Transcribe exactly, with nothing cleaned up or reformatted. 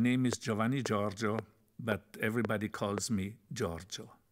name is Giovanni Giorgio, but everybody calls me Giorgio.